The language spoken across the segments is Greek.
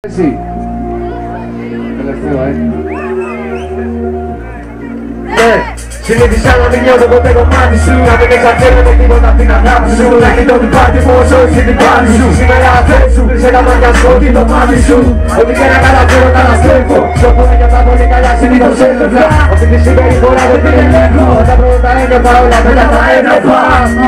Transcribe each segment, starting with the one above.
Εσύ. Τελευταίο, Ναι, συνήθισα να μην νιώθω ποτέ κομμάτι σου. Να μην εξαρτέρεται τίποτα από την αγάπη σου. Να κοιτώ την πάτη μου όσο είσαι την πάλι σου. Σήμερα θες σου, σε τα μάτια σου, ότι το μάτι σου. Ό,τι και να καταφέρω τα αναστρέφω. Στο που ένιωθα πολύ καλά συνήθως έβλεπα. Αυτή τη συμπεριφορά δεν την ελέγχω. Τα πρώτα ένιωθα όλα, μετά τα έβλεπα.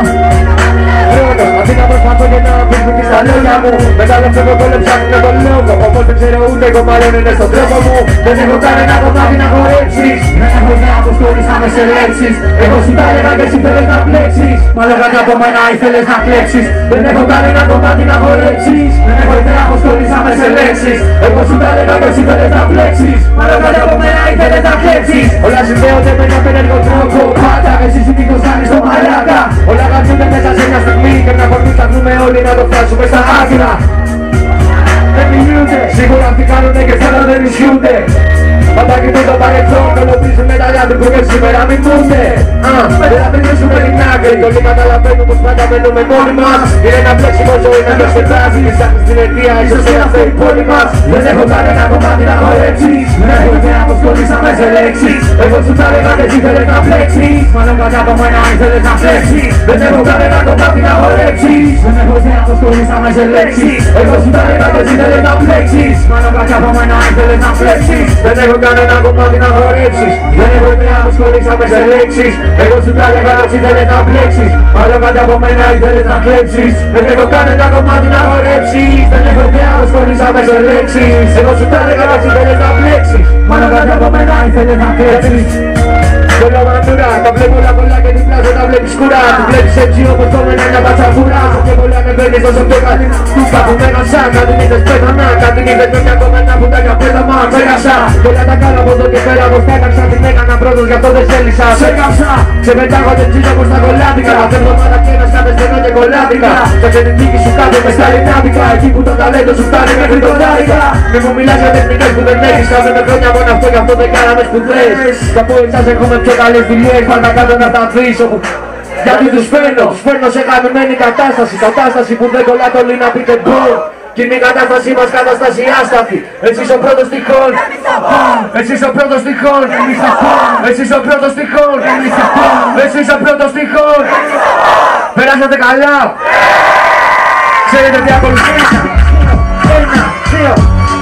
Αντί να προσπαθώ και να αποφύγει στα λόγια μου. Μετά το φεύγω το ψάχνω με τον λόγο. Όπως δεν ξέρω ούτε κομμάτι είναι στον τρόπο μου. Δεν έχω κανένα κομμάτι να χορέψεις. Δεν έχω νέα πως χωρίσαμε σε λέξεις. Εγώ σου τα έλεγα και εσύ θέλεις να πλέξεις. Μα λέγανε από μένα ήθελες να κλέξεις. Δεν έχω κανένα κομμάτι να χορέψεις. Δεν έχω νέα πως χωρίσαμε σε λέξεις. Εγώ σου τα έλεγα και εσύ θέλεις να πλέξεις. Μα λέγανε από μένα ήθελες να κλέξεις. Όλα συνδέονται με ένα περίεργο τρόπο. Πάντα εσύ συνήθως κάνεις το μαλάκα. Όλα γαμπιούνται μέσα σε μια στιγμή. Και μια φορμή θα βρούμε όλοι να το φτάσουμε στα άκρα. Δεν μιλούνται, σίγουρα αυτοί κάνουνε και θέλω δεν ισχύονται. Πάντα κοιτούν το παρελθόν και ολοποιήσουν με τα λιάτρου που και σήμερα μιμούνται. Δεν θα βρίσκουμε την άκρη κι όλοι καταλαβαίνουν πως πάντα μένουμε μόνοι μας. Είναι ένα πλέξιμο ζωή να το σκεφτάζει. Ψάχνεις την αιτία, ίσως και αυτό η πόλη μας. Δεν έχω κανένα κομμάτι να χορέψεις. Δεν έχω ιδέα πως κολλήσαμε σε λέξεις. Εγώ σου τα έλεγα και εσύ θέλεις να φλέξεις. Μάλλον κάτι από μένα ήθελες να φλέξεις. Δεν έχω κανένα κομμάτι να χορέψεις. Δεν έχω ιδέα πως κολλήσαμε σε λέξεις. Εγώ σου τα έλεγα και εσύ θέλεις να φλέξεις. Μάλλον κάτι από μένα ήθελες να φλέξεις. Δεν έχω κανένα κομμάτι να χορέψεις. Δεν έχω ιδέα πως κολλήσαμε σε λέξεις. Εγώ σου τα έλεγα και εσύ θέλεις να φλέξεις. Μάλλον κάτι από μένα ήθελες να κλέψεις. Δεν έχω κανένα κομμάτι να χορέψεις. Δεν έχω ιδέα πως κολλήσαμε σε λέξεις. Εγώ σου τα έλεγα και εσύ θέλεις να φλέξεις. Μάλλον κάτι από μένα ήθελες να κλέψεις. Θέλω μαντούρα, τα βλέπω όλα πολλά και την πλάζω τα βλέπεις κουρά. Του βλέπεις έτσι όπως το μένα μια πατσαφούρα. Και πολλά ανεβαίνεις όσο πιο καλή του παγωμένα σαν. Κάτι νύχτες πέθανα, κάτι νύχτες με μια κομμένα που τα καπέταμα πέρασα. Πολλά τα κάνω από εδώ και πέρα πως τα έκαψα. Την έκανα πρώτος γι' αυτό δεν σέλισα. Σε κάψα, σε πετάγω δεν τσίλω πως τα κολλάδικα. Κάθε εβδομάδα κλείνας κάθε στενό και κολλάδικα. Σε την τύχη σου κάτω μες στα λινάδικα. Εκεί που το ταλέντο σου φτάνει μέχρι τον τάρικα. Μη μου μιλάς για τεχνικές που δεν έχεις. Κάθομαι χρόνια μόνο αυτό γι' αυτό δεν κάναμε σπουδές. Θα πω εσάς έχουμε πιο καλές δουλειές, πάντα κάτω να τα βρεις όπου. Γιατί τους φέρνω σε χαμημένη κατάσταση. Κατάσταση που δεν κολλάτε όλοι να πείτε μπρο. Κι είναι η κατάστασή μας κατάσταση άστατη. Εσύ είσαι ο πρώτος τυχόν. Εσύ είσαι ο πρώτος τυχόν. Εσύ είσαι ο πρώτος τυχόν. Εσύ είσαι ο πρώτος τυχόν. Περάσατε καλά. Ξέρετε τι ακολουθεί. 1, 2.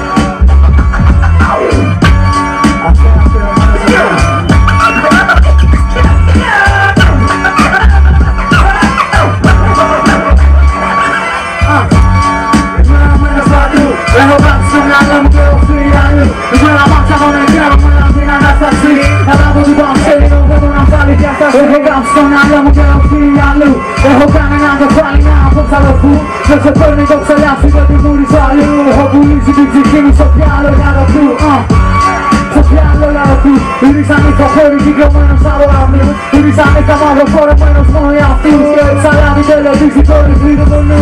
Έχω πάψει στο μυαλό μου και έχω φύγει αλλού. Εγώ να πάψω από να ξέρω μου να μην ανασταθεί. Αλλά από την πανσέλη δεν μπορώ να πάλι διασταθεί. Έχω πάψει στο μυαλό μου και έχω φύγει αλλού. Έχω κάνει να το πάλι να αποψαλωθού. Δεν σε παίρνει το ξελάφι και την μούρισα αλλού. Έχω πουλήσει την ψυχή μου στο πιάλο για το του. Στο πιάλο για το του. Ήρθαν οι φαχόροι κυκλωμένος από αύριο. Ήρθαν οι καμαδοφόρωμένος μόνο για αυτούς. Και εξαλάβει τελετήσει το ρυθμίδο το νου.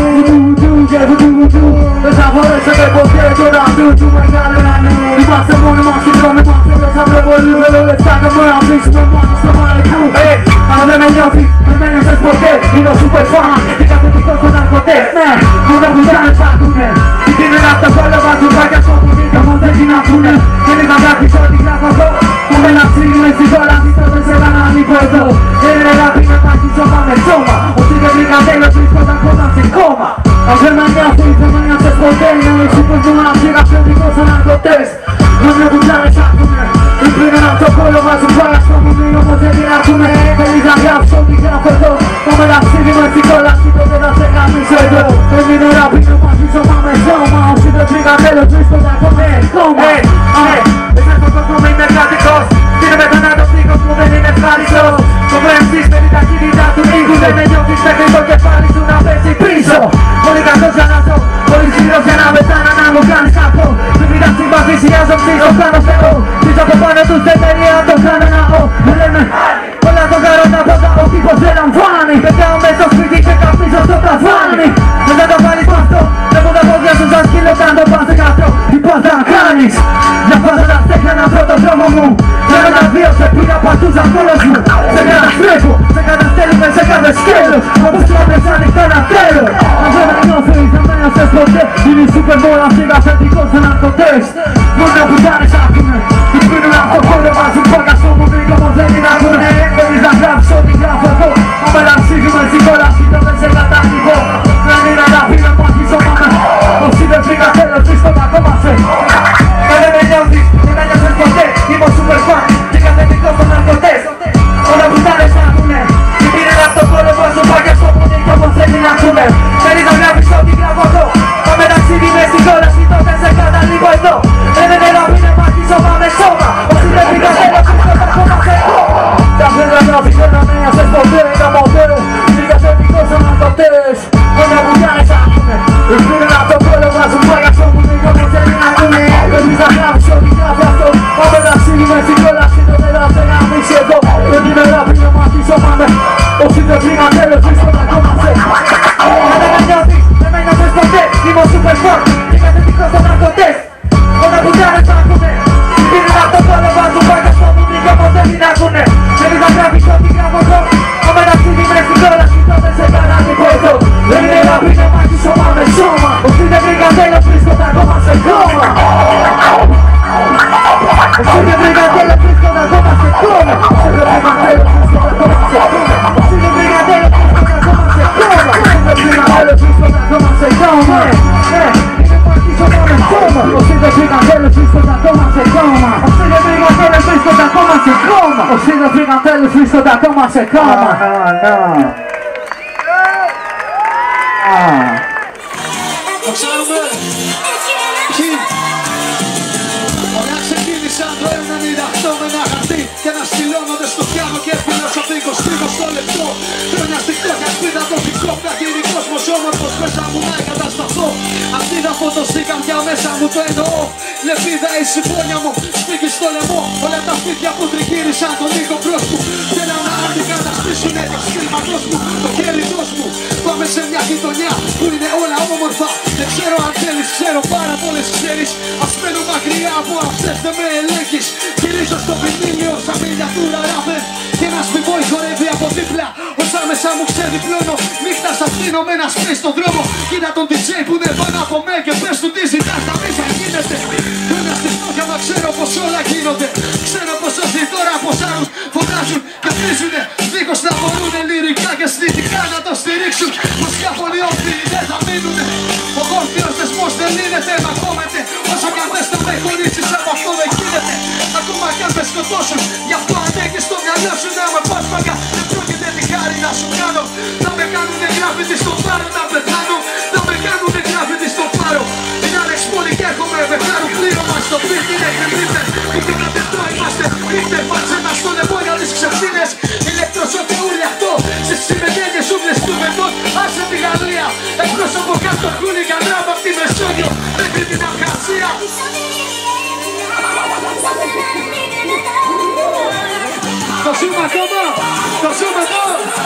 Δεν θα φορέσετε ποτέ το ραντού του μεγάλου νανού. Είμαστε μόνοι μας και δρόμοι μας και δεν θα βρω λίγο λεφτά και μπορώ να βρίσκουμε μόνο στο μαλικού. Αλλά δεν με νιώθει, δεν με νιώθες ποτέ. Είναι ο super fan και καθετικός των ναρκωτές. Ναι, μόνο που δεν ψάχνουνε. Είναι αυτά τα όλα βαζουβάκια στο πουδί και όμως δεν την ακούνε. Δεν είχα γράφει ό,τι γράφω εδώ. Που με να ψήνουμε στις όλα τις τότε σε έναν λίγο εδώ. Δεν είναι ράπη να πάχει σώμα με σώμα. Όσοι δεν βρήκα τέλος βρίσκονταν κοντά σε κόμμα. Αν δεν με νιώθει, δεν με νιώθες ποτέ. Είναι εσύ που ζουν να ψήγα πιο δικό σαν ναρκωτές. Μόνο που ψάρες άκουνε. Υπήρχαν από το κόλλο βάζουν πάρα στο μουνί όμως δεν την ακούνε. Θέλεις να γράψω ό,τι γράφω εδώ. Το μεταξύδι με στην κόλαση τότε θα σε γαμίσω εδώ. Δεν είναι ράπη να πάχει σώμα με σώμα. Όσοι δεν βρήκα τέλος βρίσκονταν κοντά σε κόμμα. Μέσα στον κόσμο είμαι κρατικός. Είναι με τον άντρο φύγος που δεν είναι ευχάριστος. Το βρέμψεις με την ταχύτητα του λίγου. Δεν με νιώθεις μέχρι το κεφάλι σου να πέσει πίσω. Πολύ κακός για να ζω, πολύ σκληρός για να πεθάνω να μου κάνεις κακό. Μην πειράς συμπαθείς, σιάζω ψήσω, κάνω Θεό. Πίσω από πάνω τους δεν τελεία, το κάνω να ο. Μου λένε όλα το καρό να πάτα, ο τύπος δεν λαμβάνει. Πετάω μες στο σπίτι και καπνίζω στο ταβάνι. Δεν θα το βάλεις μ' αυτό, βλέπω τα πόδια σου σαν σκύλο κι αν το πας δεν κατώ. Τι πας να κάνεις, να πας να στέχνω να βρω τον δρόμο μου. Θέλω να βίω, σε πήγα παντού σαν κόλος μου. Σε καταστρέφω, σε καταστέλνουμε σε κάθε σκέλος. Όπως το άπλες ανοιχτά ένα τέλος. Αν δεν με νιώθεις, δεν με νιώθες ποτέ. Είναι super bowl, αυτοί καθετικός στο ναρκωτές. Μόνο πουτάνες άκουνε, τους πίνουν αυτό χώρο, βάζουν πάγκα στο μουμπίκ όμως δεν την άκουνε. Θέλεις να γράψεις ό,τι γράφω εγώ, άμα να ψύχουμε στην κόλαση το δεν σε κατάλοιπω. Να μην αναπεί να μάθεις ο μάμε, όσοι δεν φύγα θέλω βρίσκω τα κόμμα σε. Δεν με νιώθεις, δεν ένιωθες ποτέ, είμαι ο super fan και καθεντικός των ναρκωτές. Όλα πουτάνες άκουνε, τους πίνουν αυτό χώρο, βάζουν πάγκα στο μουμπίκ όμως δεν την άκουνε. Θέλεις να γράψεις ό,τι γράφω εγώ, άμα να ψύχουμε στην κόλαση το δεν σε καταλείπω εδώ. Δεν είναι μάθεις ο μάμε σώμα, όσοι δεν φύγα θέλω βρίσκω τα κόμμα σε. Τα φύγα να φύγω να μην νιώθες ποτέ, τα μοντέρω, τους καθεντικός των ναρκωτές. Όλα πουτάνες άκουνε, τους πίνουν αυτό χώρο, βάζουν πάγκα στο μουμπίκ όμως δεν την άκουνε. Θέλεις να γράψεις ό,τι γράφει αυτό, άμα να ψύχουμε στην κόλαση το δεν θα να μίξει εδώ. Δεν είναι ράπη να μάθεις ο μάμε, όσοι δεν φύγα θέλω βρίσκω τα κόμμα σε. Δεν με νιώθεις, δεν με νιώθες ποτέ, είμαι ο super fan και καθεντικός των ναρκωτές. Όλα πουτάνες άκουνε, τους πίνουν αυτό χώρο, βάζουν πάγκα στο μουμπίκ όμως δεν την άκουνε. Θέλεις να γράφεις ό,τι γράφω εγώ, άμα να ψύχουμε στην κόλαση το δεν σε καταλείπω εδώ. Δεν είναι ράπη να μάθεις ο μάμε σώμα, όσοι δεν φύγα θέλω βρίσκω τα κόμμα σε κόμμα. Όσοι δεν φύγα θέλω βρίσκω τα κόμμα σε κόμμα. Όσοι δεν φύγα θέλω βρίσκω τα κόμμα σε κόμμα. Όσοι δεν φύγα θέλω βρίσκω τα κόμμα σε κόμμα. Όσοι δεν φύγα θέλω βρίσκω τα κόμμα σε κόμμα. Είναι μάθεις ο μάμε σώμα, όσοι δεν φύγα θέλω βρίσκω τα κόμμα σε κόμμα. Όσοι δεν φύγα θέλω βρίσκω τα κόμμα σε κόμμα. Όσοι δεν φύγα θέλω βρίσκω τα κόμμα σε κόμμα. Το ξέρουμε. Ωραία ξεκίνησαν το 98 με ένα χαρτί και να στυλώνονται στο πιάνο και φιλοσοφικό στίχο στο λεπτό. Χρόνια στη χρόνια σπίτα το δικό πλαγγύρι κόσμος όμορφος μέσα μου να εγκατασταθώ. Αυτή θα φωτοστεί καρδιά μέσα μου το εννοώ. Λεπίδα η συμφώνια μου, σπίτι στο λαιμό. Όλα τα σπίτια που τριγύρισαν τον ήχο μπρος μου θέλαν να αντικαταστήσουνε το στήματος μου, το χέριτος μου. Πάμε σε μια γειτονιά που είναι όλα όμορφα. Δεν ξέρω αν θέλεις, ξέρω πάρα πολλές ξέρεις. Ας μένω μακριά από αυτές δεν με ελέγχεις. Γυρίζω στο ποινίλιο σαν μιλιατούρα ράπερ και ένας μη χορεύει από δίπλα. Όσα μέσα μου ξεδιπλώνω, νύχτα σ' αφήνω με ένα σπίτι στον δρόμο. Κοίτα τον DJ που είναι πάνω από μέ και πες του τι ζητάς να πεις αν γίνεται. Χρόνια στη φτώχεια μα ξέρω πως όλα γίνονται. Ξέρω πως όσοι τώρα ποσάρουν, φωνάζουν και βρίζουνε. Δίχως να μπορούνε λυρικά και αισθητικά να το στηρίξουν. Πως κάποιοι όρθιοι δεν θα μείνουνε. Ο όρθιος δεσμός δεν λύνεται, μα κόβεται. Όσο κι αν θες να με χωρίσεις από αυτό δεν γίνεται. Ακόμα κι αν με σκοτώσουν, γι' αυτό ανέχεις στο μυαλό σου να με πάσπαγα. Δεν πρόκειται τη χάρη να σου κάνω. Να με κάνουνε γράφητη στο πάρο να πεθάνω. Να με κάνουνε γράφητη στο πάρο. Είναι ανεξπόλη και έρχομαι με χάρου πλήρωμα στο σπίτι είναι κρυμπίτε. Ούτε να τετρό είμαστε, είτε πάτσε μας στο λαιμό για τις ξεφτίνες. Ηλεκτροσώτη ούλη αυτό, στις συμμετέχειες ούλες του βετών. Άσε τη Γαλλία, εκπρόσωπο κάτω χούλιγκαν ράπ απ' τη Μεσόγειο μέχρι την Αυγασία. Το ζούμε ακόμα, το ζούμε εδώ.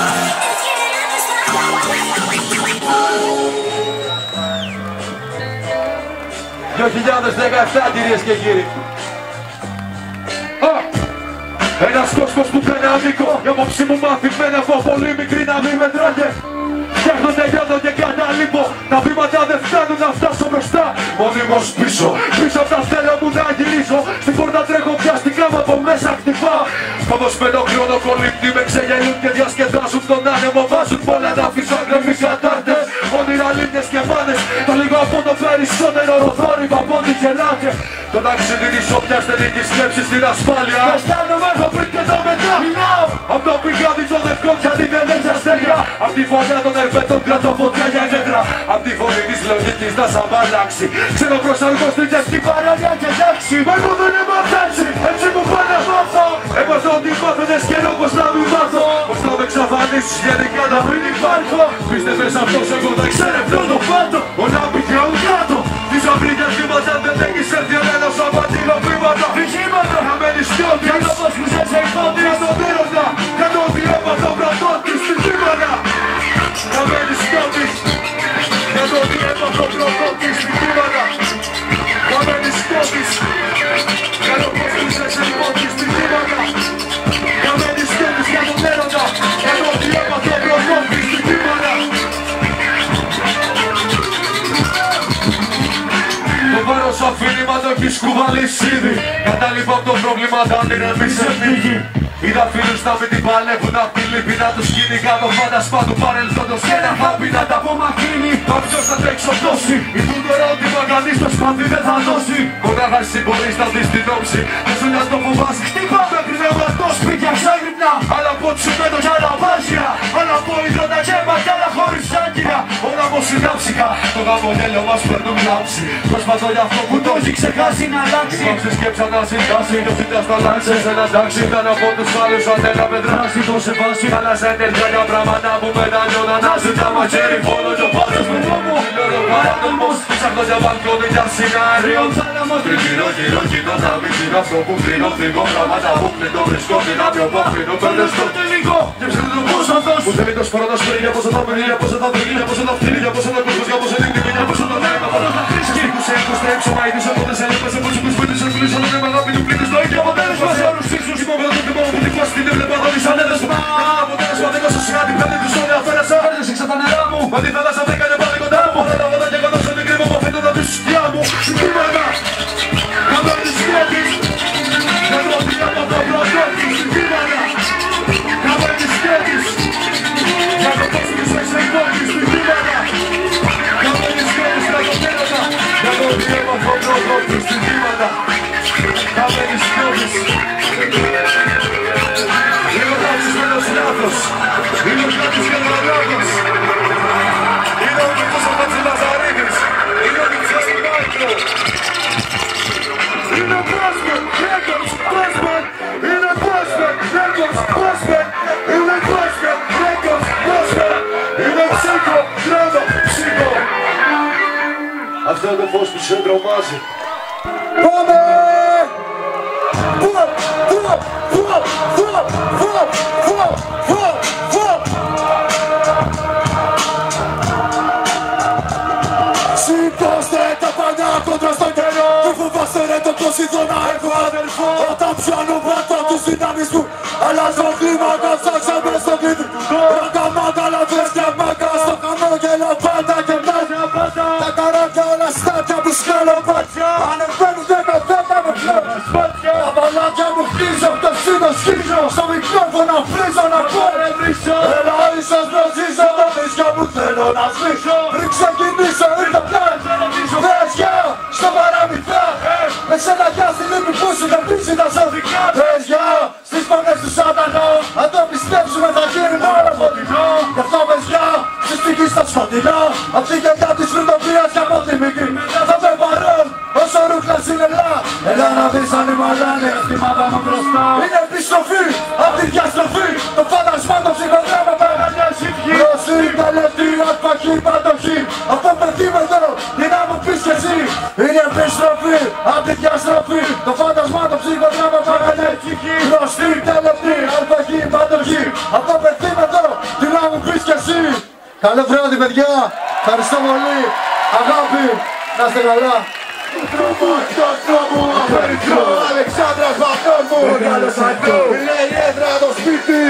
2017 κυρίες και κύριοι. Ένας κόσμος που δεν είναι άδικο. Η απόψη μου μαθημένη από πολύ μικρή να μην μετράγε. Φτιάχνω, τελειώνω και καταλείπω. Τα βήματα δεν φτάνουν να φτάσω μπροστά. Μονίμως πίσω, πίσω απ' τα θέλω μου να γυρίσω. Στην πόρτα τρέχω πιαστικά μου από μέσα χτυπά. Όμως με το χρόνο κολλήπτη με ξεγελούν και διασκεδάζουν τον άνεμο. Βάζουν πολλά να αφήσω γκρεμμοί κατάρτες. Όνειρα λίμνες και μάνες. Το λίγο από το περισσότερο ροδόρυβα από ό,τι γελάτε. Το ταξίδι της όποιας τελικής σκέψης στην ασφάλεια. Αισθάνομαι το πριν και το μετά. Απ' το πηγάδι το δευκό γιατί δεν έχει αστέρια. Απ' τη φωνιά των ερβέτων κρατώ φωτιά για νεύρα. Απ' τη φωνή της λογικής να σ' αμαλάξει. Ξέρω προσαρμοστήκες στην παραλιά και εντάξει. Εγώ δεν είμαι έτσι, έτσι μου πάνε να μάθω. Έμαθα ότι μάθαινες καιρό πως να μην μάθω. Πως να με εξαφανίσεις γενικά να μην υπάρχω. Πίστευες αυτός εγώ δεν ξέρευνω το πάτο. Όλα πηγαίνουν κάτω. Τις αυρίγες βήματα δεν έχεις έρθει ένας απαντήλο βήματα. Βηγήματα να μένεις σιώδης. Για το πως που σε εξελθόντης. Για τον έρωτα, για το ότι έμαθα πρατώντης στην κύματα. Να μένεις σιώδης. Για το ότι έμαθα πρατώντης στην κύματα. Να μένεις σιώδης. Για το πως που σε εξελθόντης στην κύματα. Να μένεις σιώδης για τον έρωτα. Για το ότι έμαθα πρατώντης στην κύματα. Το βάρος Όσα αφήνημα το έχεις κουβαλήσει ήδη. Κατάλοιπα από το πρόβλημα τα όνειρα μη σε φύγει. Είδα φίλους να μην την παλεύουν απ' τη λύπη. Να τους γίνει κάτω φάντασμα του παρελθόντος. Και ένα χάπι να τα απομακρύνει. Μα ποιος θα το εξοντώσει. Ηθούν τώρα ότι μαγανείς το σπαθί δεν θα δώσει. Μονάχα εσύ μπορείς να δεις την όψη. Δεν σου να το φοβάσαι. Χτύπα μέχρι να βαστώ σπίτια ξάγρυπνα. Άλλα από τσουμέντο κι άλλα βάζια. Άλλα από υδρότα γέμα κι άλλα χωρίς άγκυρα. Όλα μου συνάψικα. Το γαμονέλο μας παίρνουν λάμψη. Προσπαθώ για αυτό που το έχει ξεχάσει να αλλάξει. Υπόψη σκέψα να συντάσει. Το ζητάς να αλλάξεις ένα τάξη. Ήταν από τους άλλους αντέλαβε δράση. Το σε βάση. Άλλαζα ενέργεια για πράγματα που μετανιώνα. Να ζητά μαχαίρι φόλο κι ο πάντως με δρόμο. Λιώνω παράδομος. Ψάχνω για μπαλκόνι για σινάριο. Θάλαμος τριγύρω γύρω κοινό να μην είναι αυτό που κρίνω. Φύγω πράγματα που πλήττω βρίσκω. Την άπιο που αφήνω. Παίρνω στο τελικό. Και ψήνω το πώς αυτός. Που θέλει το σπορό να σπρίγει. Για πόσο θα πίνει. Για πόσο θα τριγεί. Για πόσο θα φτύνει. Για πόσο θα κούσκος. Για πόσο δείχνει. Για πόσο το λέει. Μα πάνω θα βρίσκει. Σε τρέψω μα είδους από τεσσέλια. Πες από τους σπίτους. Εκκλείσω να με αγάπη του πλήτους. Το ίδιο αποτέλεσμα σε όλους ίσους. Υπόβεδο το τυπό που την φάση την έβλεπα. Θα δεις ανέδεσμα. Ένα αποτέλεσμα δεν έχω σιγάτη. Πέντε τους όλοι αφαίρεσα. Έριξα τα νερά μου. Μα τη θάλασσα βρήκανε πάλι κοντά μου. Όλα τα βότα και κοντά σε μικρή μου. Μα φαίνεται να πεις σκιά μου. Συγκρίμενα. Καμπά της σκέτης. Δεν τρώτη από το πρωτόκι. Συγκρίμενα. Καμπά της σκέτης. Για το πώς τους έχεις εκπόκει. Συγκρίμενα. Καμπά της σκέτης. Για το τέρατα. Για το διέμα από το πρωτόκι. Συγκρίμενα. Καμπά της σκέτης. Είμαι ο Τάτσης με το συνάθος. Είμαι ο Τάτσης και το λάθος. Είναι ο Μητός ο Τάτσης Λαζαρίδης. Είναι ο Μητός του Μάικρο. Είναι ο Πρόσπερ, Ρέκορς, Πρόσπερ. Είναι ο Πρόσπερ, Ρέκορς, Πρόσπερ. Είναι ο Πρόσπερ, Ρέκορς, Πρόσπερ. Είναι ο Ψύχο, Τρόμο, Ψύχο. Αυτό είναι το φως που σε τρομάζει. Πάμε! Φουαπ, φουαπ, φουαπ, φουαπ, φουαπ, φουαπ, φουαπ, φουαπ. Σηκώστε τα πανιά κόντρα στον καιρό. Μη φοβάστε ρε το πως ήθω να έχω αδελφό. Όταν πιάνω βάτω τους δυνάμεις μου. Αλλάζω κλίμακα, ψάξαμε στο κλειδί. Ρακα μάγκα, λαβέστια μάγκα. Στο χαμόγελο πάντα και μάγια πάντα. Τα καράκια όλα στάτια που σκάλω πατιά. Ανεβαίνουν 10 θέματα με φλόρες σπάτια. Τα παλάτια μου χτίζω, το σύντο σκίζω. Στο μικρόφωνο βρίζω να πω ρε βρίσω. Έλα ίσως νοζίζω, το βρίσκιο μου θέλω να σβήσω. Πριν ξεκινήσω ήρθα πια, δες γεια, στο παραμυθά. Με σένα γεια στη λύπη που σου δεν πείσει τα σωδικά. Δες γεια, στις φωνές του σατανό. Αν το πιστέψουμε θα γίνει μόνο φωτεινό. Γι' αυτό πες γεια, στη στιγμή στο σκοτεινό. Απ' τη γενιά της φρυντοπίας και από τη μικρή θα με παρόν. Όσο ρούχλας είναι ελά, έλα να δεις αν είμαι αλάνη. Αυτή μάδα μου μπροστά είναι επιστροφή, απ' τη διαστροφή. Το φάντασμα το ψυχοδράμα παραλιά συμφιεί. Ρωσή, τελετή, αρπαχή, παντοχή. Αυτό παιδί με εδώ, τι να μου πεις κι εσύ. Είναι επιστροφή, απ' τη διαστροφή. Το φάντασμα το ψυχοδράμα παραλιά συμφιεί. Ρωσή, τελετή, αρπαχή, παντοχή. Αυτό παιδί με εδώ, τι να μου πεις κι εσύ. Καλό βράδυ παιδιά, ευχαριστώ πολύ. Αγάπη, να είστε καλά. Στον τρόμο, απεριθρό, Αλεξάνδρας Βατόρμου. Μεγάλος αντώ, λέει έδρα το σπίτι.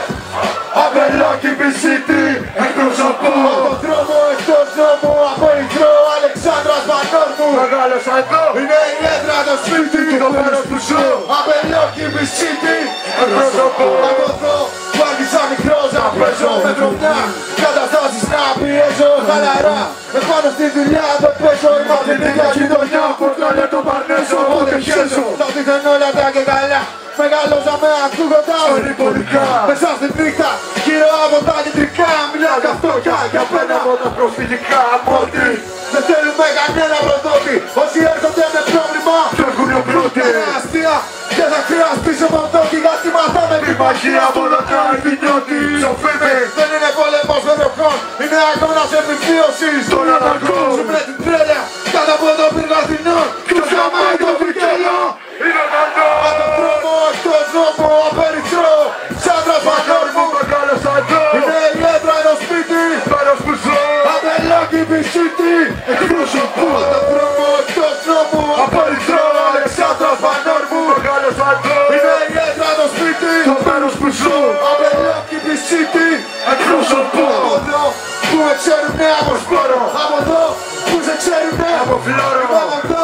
Αμπελάκι πισίτη, εκπροσωπώ. Στον τρόμο, εκτός νόμου, απεριθρό, Αλεξάνδρας Βατόρμου. Μεγάλος αντώ, λέει έδρα το σπίτι. Το μέρος που ζω, αμπελάκι πισίτη, εκπροσωπώ. Από εδώ, που άρχισα μικρός να παίζω με τρομιά. Καταστάσεις να πιέζω χαλαρά. Επάνω στη δουλειά το παίζω, είμαι από την ίδια κοινωνιά. Πορτάλε το παρνέσω, οπότε χέζω. Θα δείχνουν όλα τα και καλά. Μεγαλώσαμε ακούγοντας περιπολικά. Μέσα στη νύχτα, γύρω από τα κεντρικά. Μιλάω για φτώχεια, για πένα από τα προσφυγικά. Μότι δεν θέλουμε κανένα προδότη. Όσοι έρχονται με πρόβλημα, φεύγουνε πρώτοι. Αστεία, δεν θα χρειάζεται πίσω από το γιατί μαθάμε τη μαγεία. Βολοτάει την νιώτη. Σοφίδη, δεν είναι πόλεμος με ροχών. Είναι αγώνας επιβίωσης στον αναγκό. Σου πρέπει την τρέλια, κάτω από το πύργο Αθηνών. Ποιος γαμάει το βρικέλιο. Είναι κοντό. Από τον δρόμο, εκτός νόμου, απεριθρό. Ξάντρας Βατόρμου, μεγάλος αντώ. Είναι η έδρα ενός σπίτι, μέρος που ζω. Αμπελάκι πισίτη, εκπροσωπώ. Από τον δρόμο, εκτός νόμου, απεριθρό. Αλεξάνδρας Βατόρμου, μεγάλος αντώ. Είναι η έδρα ενός σπίτι, το μέρος που ζω. Αμπελάκι πισίτη, εκπροσωπώ. Από εδώ που με ξέρουνε από σπόρο. Από εδώ που σε ξέρουνε από φλόρο. Από εδώ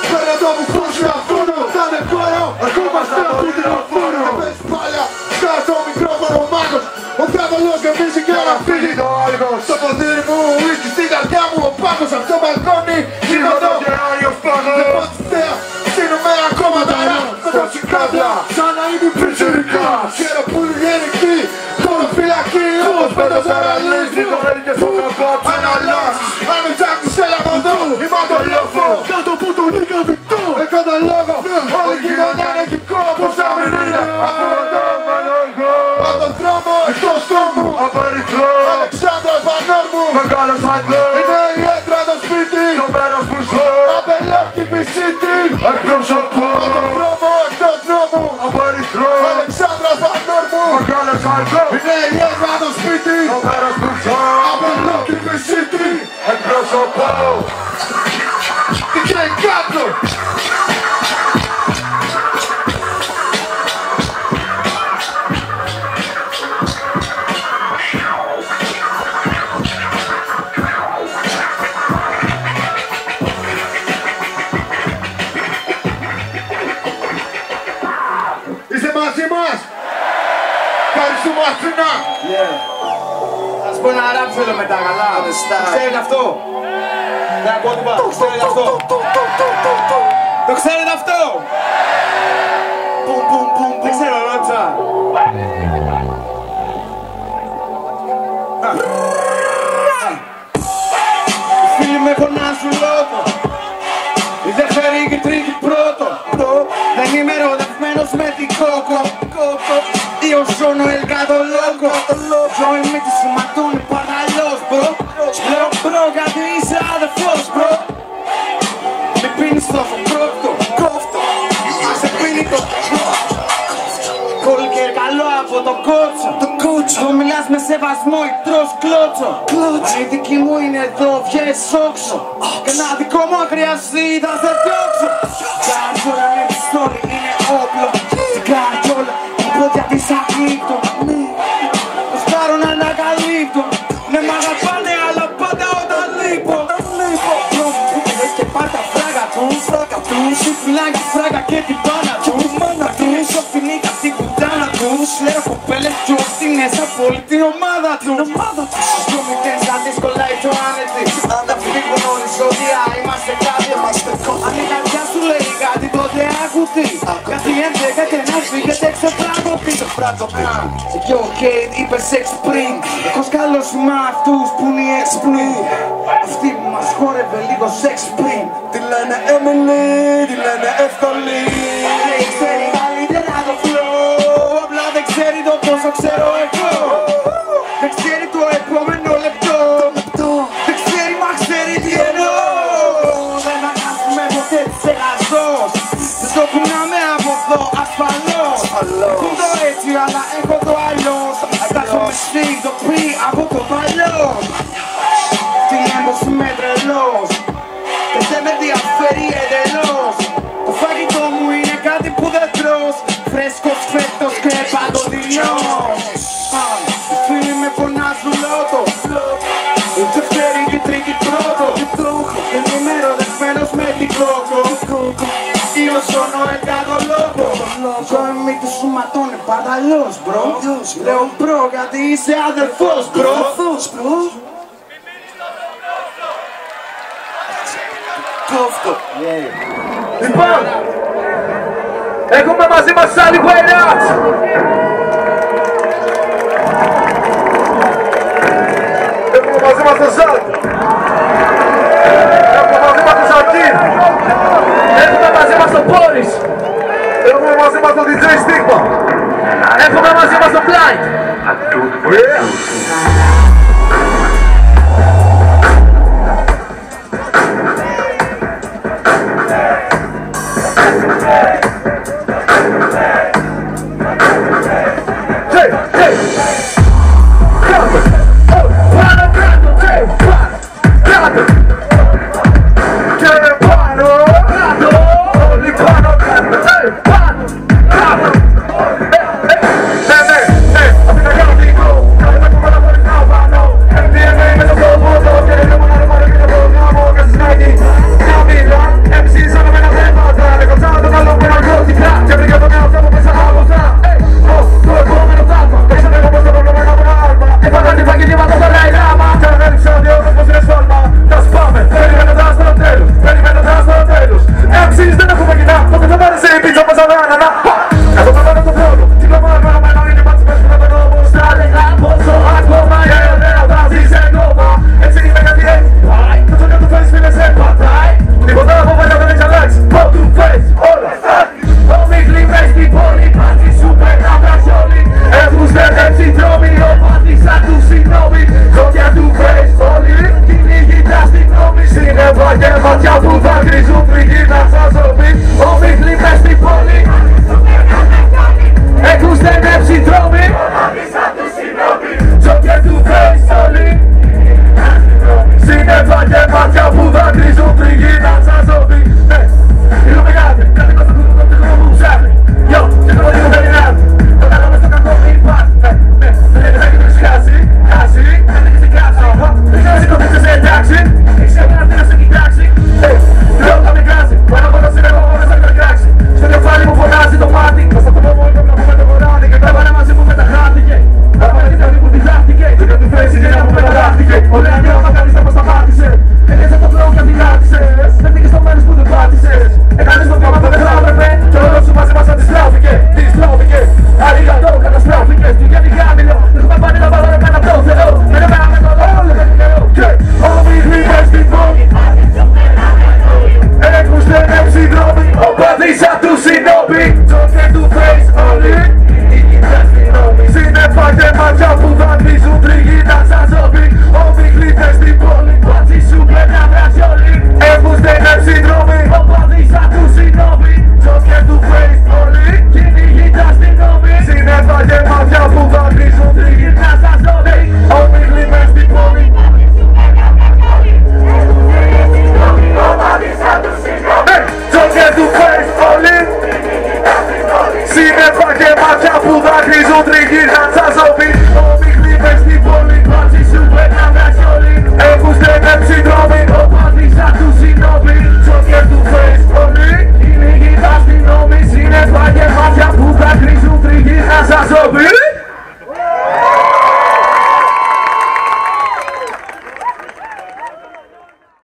Πέρα το μου χώσια φούρνο, θα είναι κόρο, ακόμα στα πούτυνα φούρνο. Και πες πάλια, κάτω μικρόφωνο ο μάγος, ο διάβολος γεμίζει και ώρα φύγει το άλγος. Στο ποδήρι μου, ουίσκι στην καρδιά μου, ο πάγος από το μπαλκόνι. Σήκωτο και Άριος Πάγος. Δεν πάω θέα, στείνουμε ακόμα τα ραπ με το τσικάδια. Σαν να είμαι πιτσιρικά, χαίρο που γενική, χώρο φυλακή, όπως με το παραλύς. Λίγο έρχεται στο καπάτσι, αναλάς. Αν με ψάχνεις έλα από εδώ, είμαι το λόφο. Κάτω που τον είχα βικτό, έκανα λόγο. Όλη η κοινωνιά είναι κυκό, πως θα μην είναι. Από εδώ μαλόγω, από τον δρόμο, εκτός δρόμου. Από ερυθρό, Αλεξάνδρος Πανόρμου. Μεγάλος Αγγλός, είναι η έντρα το σπίτι. Το μέρος που ζω, απελεύκη πισίτη. Εκπροσωπώ, από τον δρόμο, εκτός δρόμου. Από ερυθρό, Αλεξάνδρος Πανόρμου. Μεγάλος Αγγλός, είναι η έντρα το σπίτι. Το μέρος που ζω, απελεύκη πισίτη. Εκπροσωπώ. Τι κάνει κάτω. Είστε μαζί μας! Ευχαριστούμε Αθήνα! Θα σου πω ένα ραπ θέλω μετά, καλά. Ξέρετε αυτό? Δεν ακούω τίποτα. Ξέρετε αυτό? Το ξέρετε αυτό? Δεν ξέρω, ρώτησα. Φίλοι με φωνάζουν λόγο. Η δεύτερη και η τρίτη πρώτο. Δεν είμαι ερωτευμένος με την κόκο. Io sono il gato loco. Join me su matone παραλός bro. Bro κάτι είσαι αδερφός bro. Με πίνεις τόσο κόφτο. Σε πίνει το κόλλη και καλό από το κότσο. Το μιλάς με σεβασμό ή τρως κλώτσο. Αν η δική μου είναι εδώ βγες όξο. Και ένα δικό μου χρειαστεί θα σε διώξω. Καριόλα είναι πιστόλι, είναι όπλο. Την καριόλα, την πόδια της αγλύπτω. Το στάρω να ανακαλύπτω. Ναι μ' αγαπάνε αλλά πάντα όταν λείπω. Δρόμο που έχεις και πάρ' τα φράγα του. Σου φυλάκι φράγα και την πάνα του. Σου φιλίκα την κουτάνα του. Λέω κοπέλες κι όσοι είναι σαν πόλη την ομάδα του. Στο μηδέν σαν δύσκολα το άνετη. Τα φύγουν οριζόντια, είμαστε κάτι. Αν η καρδιά σου λέει κάτι τότε άκουτη. Κάτι ενδέχεται να φύγετε ξεφράγωτη. Και ο Κέιτ είπε σεξ πριν. Εγώ σκάλος με αυτούς που είναι οι έξυπνοι. Αυτή που μας χόρευε λίγο σεξ πριν. Τη λένε Emily, τη λένε εύκολη. Δεν ξέρει καλύτερα το flow. Απλά δεν ξέρει το πόσο ξέρω εγώ. Δεν ξέρει το επόμενο λεπτό. Δεν ξέρει μα ξέρει τι εννοώ. Δεν αγάπουμε ποτέ της εγαζός. Δεν το κουνάμε από εδώ ασφαλώς. Έχουν το έτσι αλλά έχω το αλλιώς. Τα έχουμε συνειδητοποιεί από το παλιός. Τι έμπος είμαι τρελός. Και δεν με διαφέρει εντελώς. Το φαγητό μου είναι κάτι που δεν τρως. Φρέσκος φέτος και παντοτινός. Οι φίλοι με φωνάζουν λότο. Η δεύτερη και η τρίτη πρώτο. Δεν είμαι ερωτευμένος με την κόκο. Io sono il gato loco. Con mi tu su matone παραλός bro. Λέω bro γιατί είσαι αδερφός bro. Κόφτο. Λοιπόν, έχουμε μαζί μας άλλη Wayraps. Έχουμε μαζί μας τον Ζαλ.